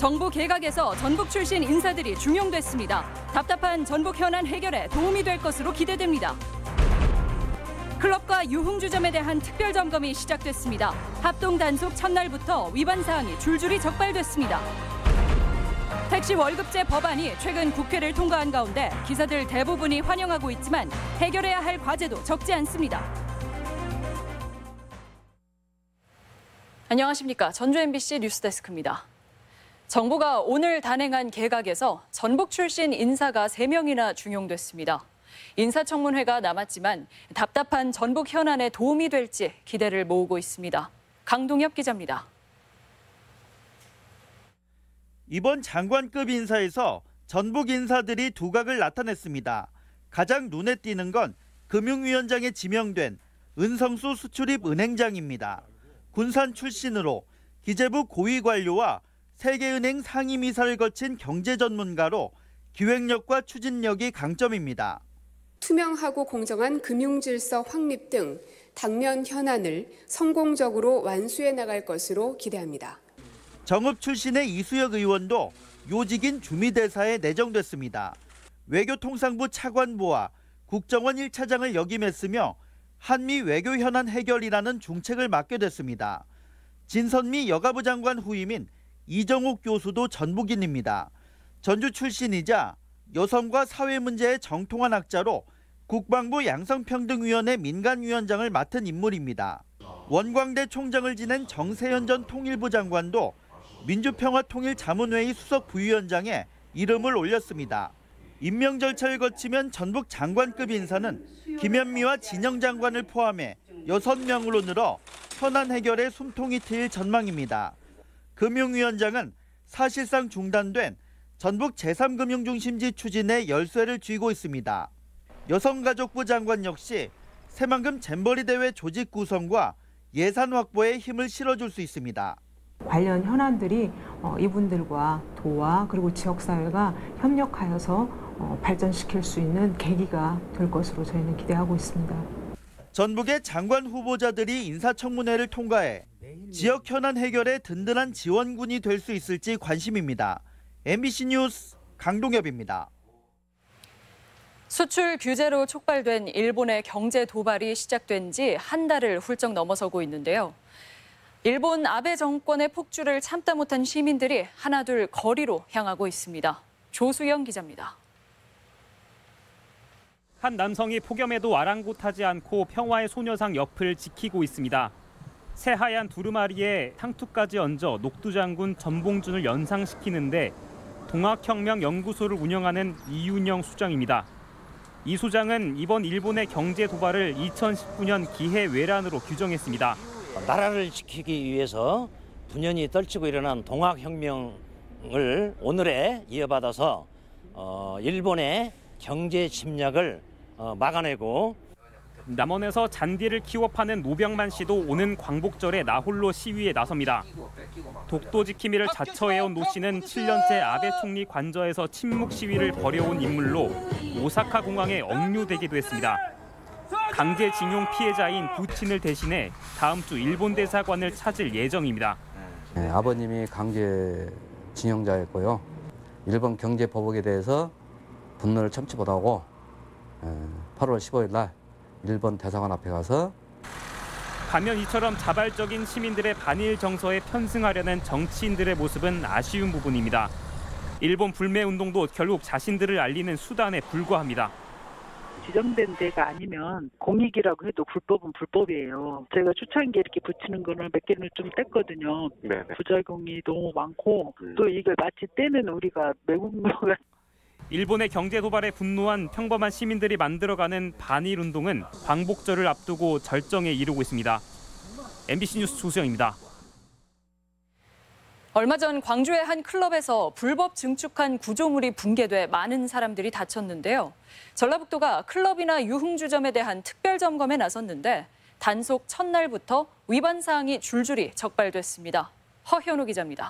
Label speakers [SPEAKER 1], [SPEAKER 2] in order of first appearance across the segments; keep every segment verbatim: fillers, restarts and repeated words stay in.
[SPEAKER 1] 정부 개각에서 전북 출신 인사들이 중용됐습니다. 답답한 전북 현안 해결에 도움이 될 것으로 기대됩니다. 클럽과 유흥주점에 대한 특별 점검이 시작됐습니다. 합동 단속 첫날부터 위반 사항이 줄줄이 적발됐습니다. 택시 월급제 법안이 최근 국회를 통과한 가운데 기사들 대부분이 환영하고 있지만 해결해야 할 과제도 적지 않습니다. 안녕하십니까. 전주 엠비씨 뉴스데스크입니다. 정부가 오늘 단행한 개각에서 전북 출신 인사가 세 명이나 중용됐습니다. 인사청문회가 남았지만 답답한 전북 현안에 도움이 될지 기대를 모으고 있습니다. 강동엽 기자입니다.
[SPEAKER 2] 이번 장관급 인사에서 전북 인사들이 두각을 나타냈습니다. 가장 눈에 띄는 건 금융위원장에 지명된 은성수 수출입 은행장입니다. 군산 출신으로 기재부 고위 관료와 세계은행 상임이사를 거친 경제 전문가로 기획력과 추진력이 강점입니다.
[SPEAKER 3] 투명하고 공정한 금융질서 확립 등 당면 현안을 성공적으로 완수해 나갈 것으로 기대합니다.
[SPEAKER 2] 정읍 출신의 이수혁 의원도 요직인 주미대사에 내정됐습니다. 외교통상부 차관보와 국정원 일 차장을 역임했으며 한미 외교 현안 해결이라는 중책을 맡게 됐습니다. 진선미 여가부 장관 후임인 이정옥 교수도 전북인입니다. 전주 출신이자 여성과 사회 문제의 정통한 학자로 국방부 양성평등위원회 민간위원장을 맡은 인물입니다. 원광대 총장을 지낸 정세현 전 통일부 장관도 민주평화통일자문회의 수석 부위원장에 이름을 올렸습니다. 임명 절차를 거치면 전북 장관급 인사는 김현미와 진영 장관을 포함해 여섯 명으로 늘어 현안 해결에 숨통이 트일 전망입니다. 금융위원장은 사실상 중단된 전북 제삼 금융중심지 추진에 열쇠를 쥐고 있습니다. 여성가족부 장관 역시 새만금 잼버리 대회 조직 구성과 예산 확보에 힘을 실어줄 수 있습니다.
[SPEAKER 4] 관련 현안들이 이분들과 도와 그리고 지역사회가 협력하여서 발전시킬 수 있는 계기가 될 것으로 저희는 기대하고 있습니다.
[SPEAKER 2] 전북의 장관 후보자들이 인사청문회를 통과해 지역 현안 해결에 든든한 지원군이 될 수 있을지 관심입니다. 엠비씨 뉴스 강동엽입니다.
[SPEAKER 1] 수출 규제로 촉발된 일본의 경제 도발이 시작된 지 한 달을 훌쩍 넘어서고 있는데요. 일본 아베 정권의 폭주를 참다 못한 시민들이 하나둘 거리로 향하고 있습니다. 조수영 기자입니다.
[SPEAKER 5] 한 남성이 폭염에도 아랑곳하지 않고 평화의 소녀상 옆을 지키고 있습니다. 새하얀 두루마리에 상투까지 얹어 녹두장군 전봉준을 연상시키는데 동학혁명연구소를 운영하는 이윤영 수장입니다. 이 수장은 이번 일본의 경제 도발을 이천십구 년 기해외란으로 규정했습니다.
[SPEAKER 6] 나라를 지키기 위해서 분연히 떨치고 일어난 동학혁명을 오늘에 이어받아서 어, 일본의 경제 침략을 어, 막아내고
[SPEAKER 5] 남원에서 잔디를 키워 파는 노병만 씨도 오는 광복절에 나홀로 시위에 나섭니다. 독도 지킴이를 자처해온 노 씨는 칠 년째 아베 총리 관저에서 침묵 시위를 벌여온 인물로 오사카 공항에 억류되기도 했습니다. 강제징용 피해자인 부친을 대신해 다음 주 일본 대사관을 찾을 예정입니다.
[SPEAKER 7] 네, 아버님이 강제징용자였고요. 일본 경제보복에 대해서 분노를 참지 못하고 팔월 십오일 날 일본 대사관 앞에 가서
[SPEAKER 5] 반면 이처럼 자발적인 시민들의 반일 정서에 편승하려는 정치인들의 모습은 아쉬운 부분입니다. 일본 불매운동도 결국 자신들을 알리는 수단에 불과합니다.
[SPEAKER 8] 지정된 데가 아니면 공익이라고 해도 불법은 불법이에요. 제가 초창기에 이렇게 붙이는 거는 몇 개는 좀 뗐거든요. 네네. 부작용이 너무 많고 음. 또 이걸 마치 떼는 우리가 매국노가
[SPEAKER 5] 일본의 경제 도발에 분노한 평범한 시민들이 만들어가는 반일 운동은 광복절을 앞두고 절정에 이르고 있습니다. 엠비씨 뉴스 조수영입니다.
[SPEAKER 1] 얼마 전 광주의 한 클럽에서 불법 증축한 구조물이 붕괴돼 많은 사람들이 다쳤는데요. 전라북도가 클럽이나 유흥주점에 대한 특별 점검에 나섰는데 단속 첫날부터 위반 사항이 줄줄이 적발됐습니다. 허현우 기자입니다.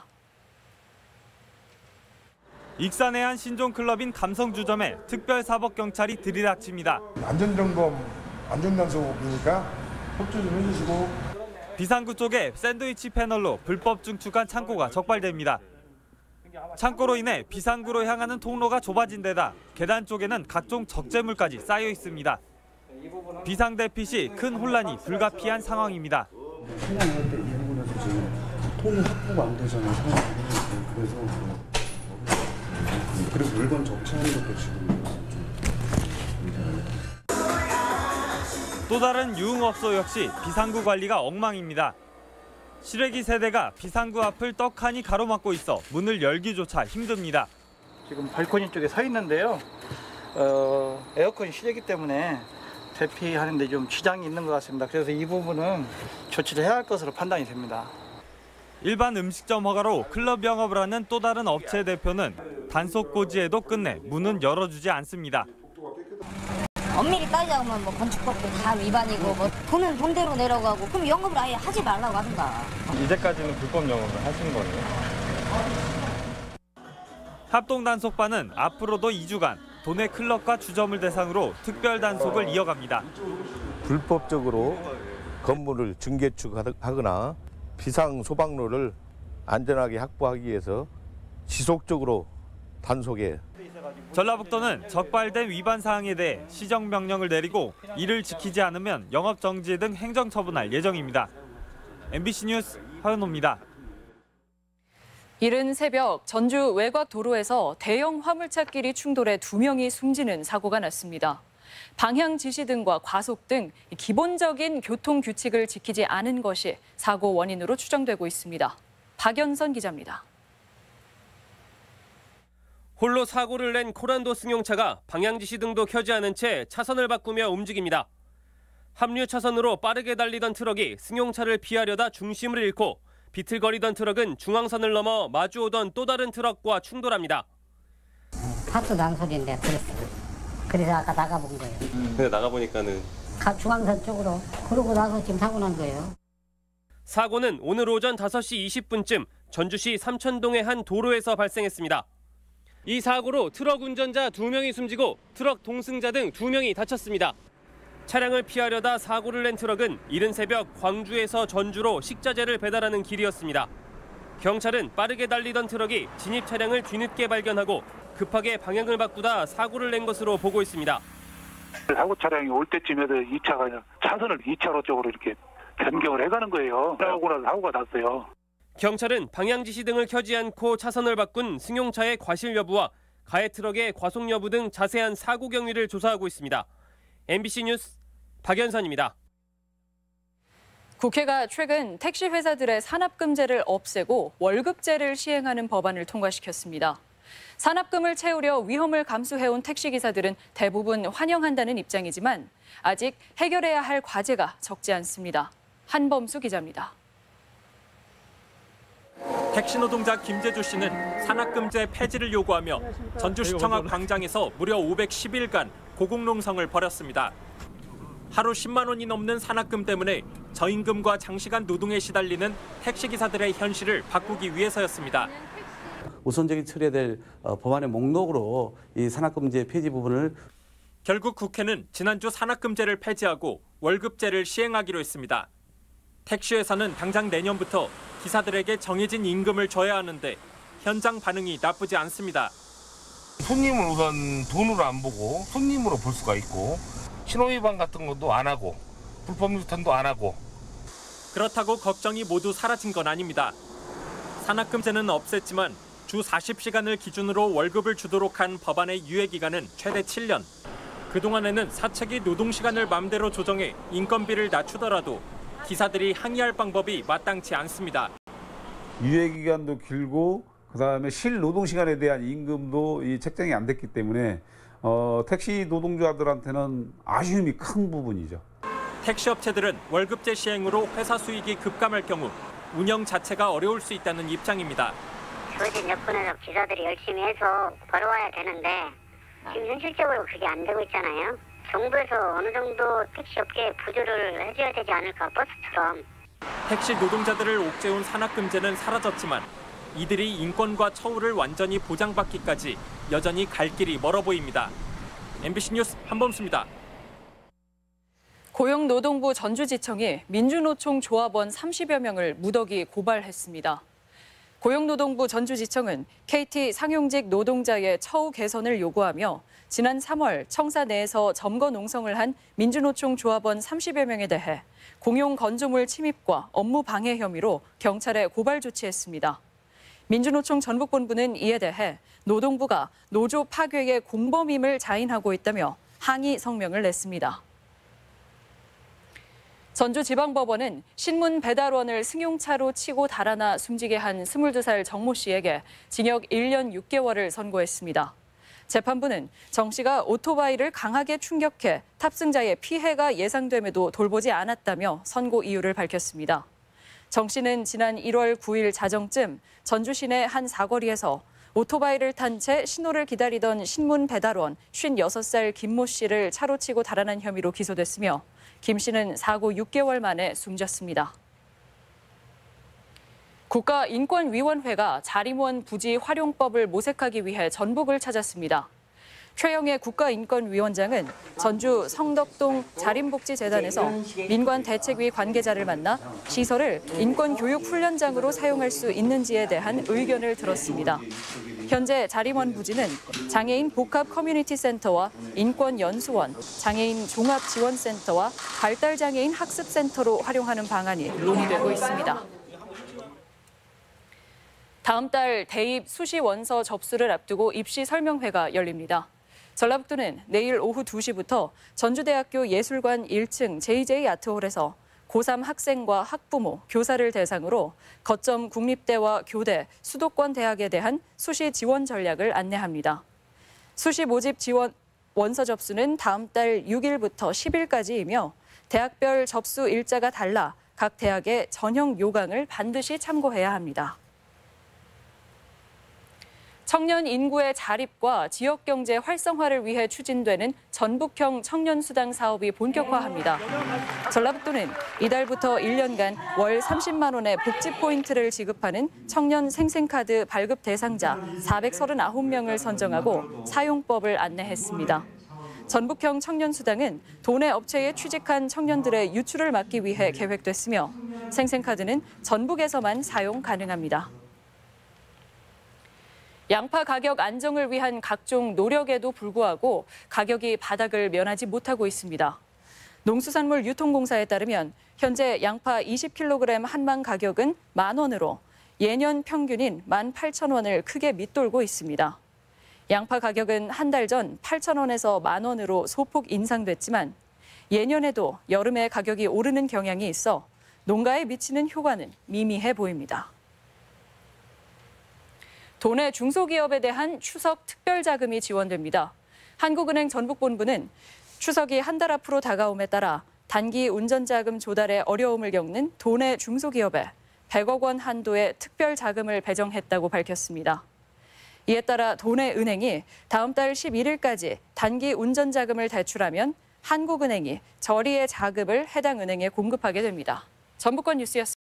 [SPEAKER 9] 익산의 한 신종클럽인 감성주점에 특별사법경찰이 들이닥칩니다.
[SPEAKER 10] 안전점검, 안전단속이니까 협조 좀 해주시고.
[SPEAKER 9] 비상구 쪽에 샌드위치 패널로 불법 증축한 창고가 적발됩니다. 창고로 인해 비상구로 향하는 통로가 좁아진 데다 계단 쪽에는 각종 적재물까지 쌓여 있습니다. 비상대피 시 큰 혼란이 불가피한 상황입니다.
[SPEAKER 11] 생각할 때 이 부분에서 지금 통이 확보가 안 되잖아요. 상황이. 그래서 그리고 물건 적재하는 것도 지금
[SPEAKER 9] 또 다른 유흥업소 역시 비상구 관리가 엉망입니다. 실외기 세대가 비상구 앞을 떡하니 가로막고 있어 문을 열기조차 힘듭니다.
[SPEAKER 12] 지금 발코니 쪽에 서 있는데요. 어, 에어컨이 실외기 때문에 대피하는 데 좀 지장이 있는 것 같습니다. 그래서 이 부분은 조치를 해야 할 것으로 판단이 됩니다.
[SPEAKER 9] 일반 음식점 허가로 클럽 영업을 하는 또 다른 업체 대표는 단속 고지에도 끝내 문은 열어주지 않습니다.
[SPEAKER 13] 엄밀히 따지자면 뭐 건축법도 다 위반이고 뭐 돈은 돈대로 내려가고 그럼 영업을 아예 하지 말라고 하든가.
[SPEAKER 9] 이제까지는 불법 영업을 하신 거예요? 합동단속반은 앞으로도 이 주간 도내 클럽과 주점을 대상으로 특별 단속을 이어갑니다.
[SPEAKER 14] 불법적으로 건물을 증개축하거나 비상 소방로를 안전하게 확보하기 위해서 지속적으로 단속에
[SPEAKER 9] 전라북도는 적발된 위반 사항에 대해 시정명령을 내리고 이를 지키지 않으면 영업정지 등 행정처분할 예정입니다. 엠비씨 뉴스 허연호입니다.
[SPEAKER 1] 이른 새벽 전주 외곽 도로에서 대형 화물차끼리 충돌해 두 명이 숨지는 사고가 났습니다. 방향 지시 등과 과속 등 기본적인 교통 규칙을 지키지 않은 것이 사고 원인으로 추정되고 있습니다. 박연선 기자입니다.
[SPEAKER 15] 홀로 사고를 낸 코란도 승용차가 방향 지시 등도 켜지 않은 채 차선을 바꾸며 움직입니다. 합류 차선으로 빠르게 달리던 트럭이 승용차를 피하려다 중심을 잃고 비틀거리던 트럭은 중앙선을 넘어 마주오던 또 다른 트럭과 충돌합니다.
[SPEAKER 13] 하도 난 소리인데 그랬어요. 그래서 아까 나가본 거예요.
[SPEAKER 15] 근데 나가보니까는
[SPEAKER 13] 중앙선 쪽으로 그러고 나서 지금 사고 난 거예요.
[SPEAKER 15] 사고는 오늘 오전 다섯 시 이십 분쯤 전주시 삼천동의 한 도로에서 발생했습니다. 이 사고로 트럭 운전자 두 명이 숨지고 트럭 동승자 등 두 명이 다쳤습니다. 차량을 피하려다 사고를 낸 트럭은 이른 새벽 광주에서 전주로 식자재를 배달하는 길이었습니다. 경찰은 빠르게 달리던 트럭이 진입 차량을 뒤늦게 발견하고 급하게 방향을 바꾸다 사고를 낸 것으로 보고 있습니다.
[SPEAKER 16] 사고 차량이 올 때쯤에도 이 차가 차선을 이 차로 쪽으로 이렇게 변경을 해가는 거예요. 그러고 나서 사고가 났어요.
[SPEAKER 15] 경찰은 방향 지시 등을 켜지 않고 차선을 바꾼 승용차의 과실 여부와 가해 트럭의 과속 여부 등 자세한 사고 경위를 조사하고 있습니다. 엠비씨 뉴스 박연선입니다.
[SPEAKER 1] 국회가 최근 택시 회사들의 산업금제를 없애고 월급제를 시행하는 법안을 통과시켰습니다. 산업금을 채우려 위험을 감수해온 택시기사들은 대부분 환영한다는 입장이지만 아직 해결해야 할 과제가 적지 않습니다. 한범수 기자입니다.
[SPEAKER 17] 택시 노동자 김재주 씨는 산업금제 폐지를 요구하며 전주시청 광장에서 무려 오백십 일간 고공농성을 벌였습니다. 하루 십만 원이 넘는 산업금 때문에 저임금과 장시간 노동에 시달리는 택시기사들의 현실을 바꾸기 위해서였습니다.
[SPEAKER 7] 우선적인 처리해야 될 법안의 목록으로 이 산업금제 폐지 부분을
[SPEAKER 17] 결국 국회는 지난주 산업금제를 폐지하고 월급제를 시행하기로 했습니다. 택시회사는 당장 내년부터 기사들에게 정해진 임금을 줘야 하는데 현장 반응이 나쁘지 않습니다.
[SPEAKER 18] 손님을 우선 돈으로 안 보고 손님으로 볼 수가 있고 신호위반 같은 것도 안 하고 불법 유턴도 안 하고.
[SPEAKER 17] 그렇다고 걱정이 모두 사라진 건 아닙니다. 산업금제는 없앴지만 주 사십 시간을 기준으로 월급을 주도록 한 법안의 유예기간은 최대 칠 년. 그동안에는 사측이 노동시간을 맘대로 조정해 인건비를 낮추더라도 기사들이 항의할 방법이 마땅치 않습니다.
[SPEAKER 19] 유예기간도 길고 그다음에 실노동시간에 대한 임금도 이 책정이 안 됐기 때문에 어, 택시 노동자들한테는 아쉬움이 큰 부분이죠.
[SPEAKER 17] 택시업체들은 월급제 시행으로 회사 수익이 급감할 경우 운영 자체가 어려울 수 있다는 입장입니다.
[SPEAKER 20] 주어진 여건에서 기사들이 열심히 해서 벌어와야 되는데 지금 현실적으로 그게 안 되고 있잖아요. 정부에서 어느 정도 택시업계에 부조를 해줘야 되지 않을까, 버스처럼.
[SPEAKER 17] 택시 노동자들을 옥죄온 산업금제는 사라졌지만 이들이 인권과 처우를 완전히 보장받기까지 여전히 갈 길이 멀어 보입니다. 엠비씨 뉴스 한범수입니다.
[SPEAKER 1] 고용노동부 전주지청이 민주노총 조합원 삼십여 명을 무더기 고발했습니다. 고용노동부 전주지청은 케이티 상용직 노동자의 처우 개선을 요구하며 지난 삼월 청사 내에서 점거 농성을 한 민주노총 조합원 삼십여 명에 대해 공용 건조물 침입과 업무 방해 혐의로 경찰에 고발 조치했습니다. 민주노총 전북본부는 이에 대해 노동부가 노조 파괴의 공범임을 자인하고 있다며 항의 성명을 냈습니다. 전주지방법원은 신문 배달원을 승용차로 치고 달아나 숨지게 한 스물두 살 정모 씨에게 징역 일 년 육 개월을 선고했습니다. 재판부는 정 씨가 오토바이를 강하게 충격해 탑승자의 피해가 예상됨에도 돌보지 않았다며 선고 이유를 밝혔습니다. 정 씨는 지난 일월 구일 자정쯤 전주 시내 한 사거리에서 오토바이를 탄 채 신호를 기다리던 신문 배달원 쉰여섯 살 김모 씨를 차로 치고 달아난 혐의로 기소됐으며 김 씨는 사고 육 개월 만에 숨졌습니다. 국가인권위원회가 자림원 부지 활용법을 모색하기 위해 전북을 찾았습니다. 최영애 국가인권위원장은 전주 성덕동 자림복지재단에서 민관대책위 관계자를 만나 시설을 인권교육훈련장으로 사용할 수 있는지에 대한 의견을 들었습니다. 현재 자림원 부지는 장애인 복합 커뮤니티센터와 인권연수원, 장애인 종합지원센터와 발달장애인 학습센터로 활용하는 방안이 논의되고 있습니다. 다음 달 대입 수시 원서 접수를 앞두고 입시 설명회가 열립니다. 전라북도는 내일 오후 두 시부터 전주대학교 예술관 일 층 제이제이 아트홀에서 고삼 학생과 학부모, 교사를 대상으로 거점 국립대와 교대, 수도권 대학에 대한 수시 지원 전략을 안내합니다. 수시 모집 지원 원서 접수는 다음 달 육일부터 십일까지이며 대학별 접수 일자가 달라 각 대학의 전형 요강을 반드시 참고해야 합니다. 청년 인구의 자립과 지역경제 활성화를 위해 추진되는 전북형 청년수당 사업이 본격화합니다. 전라북도는 이달부터 일 년간 월 삼십만 원의 복지 포인트를 지급하는 청년 생생카드 발급 대상자 사백삼십구 명을 선정하고 사용법을 안내했습니다. 전북형 청년수당은 도내 업체에 취직한 청년들의 유출을 막기 위해 계획됐으며 생생카드는 전북에서만 사용 가능합니다. 양파 가격 안정을 위한 각종 노력에도 불구하고 가격이 바닥을 면하지 못하고 있습니다. 농수산물 유통공사에 따르면 현재 양파 이십 킬로그램 한망 가격은 만 원으로 예년 평균인 만 팔천 원을 크게 밑돌고 있습니다. 양파 가격은 한 달 전 팔천 원에서 만 원으로 소폭 인상됐지만 예년에도 여름에 가격이 오르는 경향이 있어 농가에 미치는 효과는 미미해 보입니다. 도내 중소기업에 대한 추석 특별자금이 지원됩니다. 한국은행 전북본부는 추석이 한 달 앞으로 다가옴에 따라 단기 운전자금 조달에 어려움을 겪는 도내 중소기업에 백억 원 한도의 특별자금을 배정했다고 밝혔습니다. 이에 따라 도내 은행이 다음 달 십일일까지 단기 운전자금을 대출하면 한국은행이 저리의 자금을 해당 은행에 공급하게 됩니다. 전북권 뉴스였습니다.